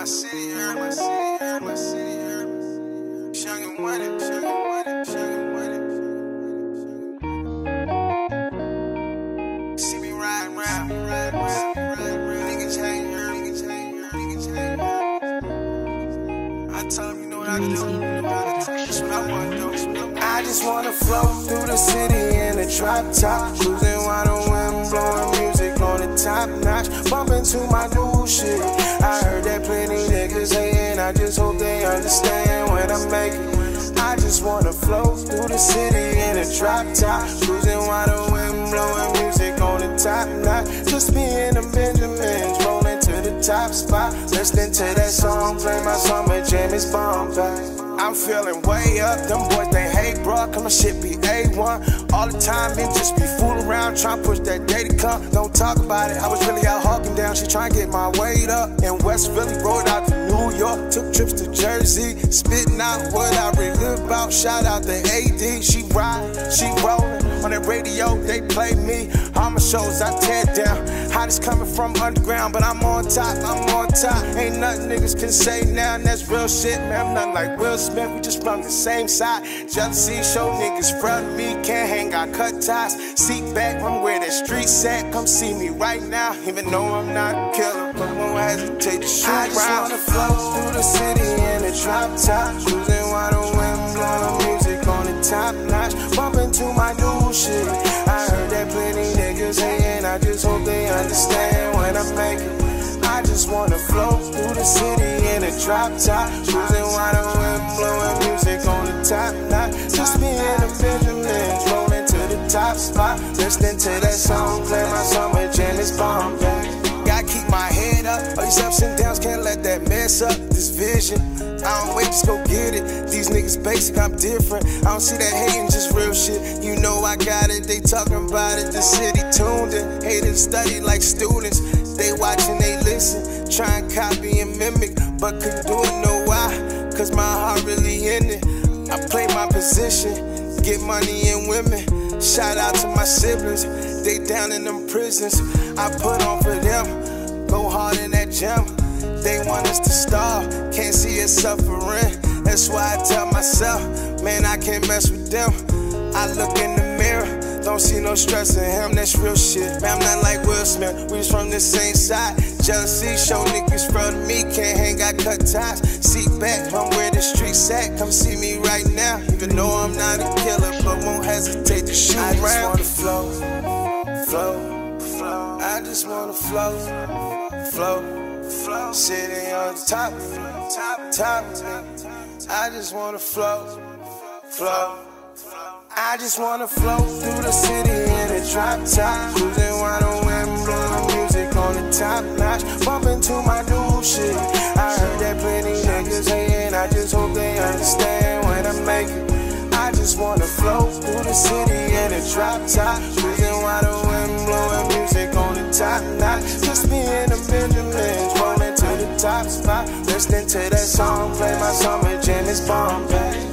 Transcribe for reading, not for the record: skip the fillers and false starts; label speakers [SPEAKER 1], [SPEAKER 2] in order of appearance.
[SPEAKER 1] city, my city, my city, Young and Winning, Young and Winning, Young and Winning. See me riding round, niggas hate her, niggas hate her, niggas hate her. I told him, you know what I can do, that's what I wanna do. I just wanna float through the city in a drop top, cruising while the wind blowing music on the top notch, bumping to my new shit. I heard that plenty niggas hating, I just hope they understand when I make it. I just wanna float through the city in a drop top, cruising while the wind blowing music on the top notch, just me and the Benjamins rolling to the top spot, listening to that song, play my summer jam, it's bomb back. I'm feeling way up, them boys they hate, bro, cause my shit be A1. All the time, and just be fooling around, trying to push that day to come. Don't talk about it, I was really out hawking down, she trying to get my weight up. In West Philly, rode out to New York, took trips to Jersey, spitting out what I really live about. Shout out to AD, she ride, she rollin'. On that radio, they play me. All my shows I tear down. Hottest coming from underground, but I'm on top, I'm on top. Ain't nothing niggas can say now, and that's real shit, man. I'm nothing like Will Smith, we just from the same side. Jealousy, show niggas front of me, can't hang, got cut ties. Seat back, I'm where that street's at. Come see me right now, even though I'm not a killer, but won't hesitate to shoot round. I just wanna float through the city in a drop top, cruising while the wind blowing music on the top notch, bumping to my new shit. I heard that plenty niggas hating, I just hope they understand when I make it. I just wanna float through the city in a drop top, cruising while the wind blowing music on the top notch, just me and the Benjamins rolling to the top spot, listening to that song, play my summer jam, it's bomb back. Gotta keep my head up, all these ups and downs, can't let that mess up this vision. I don't wait, just go get it. These niggas basic, I'm different. I don't see that hating, just real shit. You know I got it, they talking about it. The city tuned in, haters study like students. They watching, they listen, try and copy and mimic, but couldn't do it, know why? Cause my heart really in it. I play my position, get money and women. Shout out to my siblings, they down in them prisons. I put on for them, go hard in that gym. They want us to starve, can't see us suffering. That's why I tell myself, man, I can't mess with them. I look in the mirror, don't see no stress in him, that's real shit. Man, I'm not like Will Smith, we just from the same side. Jealousy, show niggas front of me, can't hang, got cut ties. Seat back, I'm where the streets at, come see me right now. Even though I'm not a killer, but won't hesitate to shoot round. I just wanna float, float, float. I just wanna float, float. Sitting on the top of me, top of me. I just wanna float, float. I just wanna float through the city in a drop top, cruising while the wind blowing music on the top notch, bumping to my new shit. I heard that plenty niggas hating, I just hope they understand when I make it. I just wanna float through the city in a drop top, cruising while the wind blowing music on the top notch, just me and the Benjamins rolling to the top spot, listening to that song, play my summer jam, it's bomb back.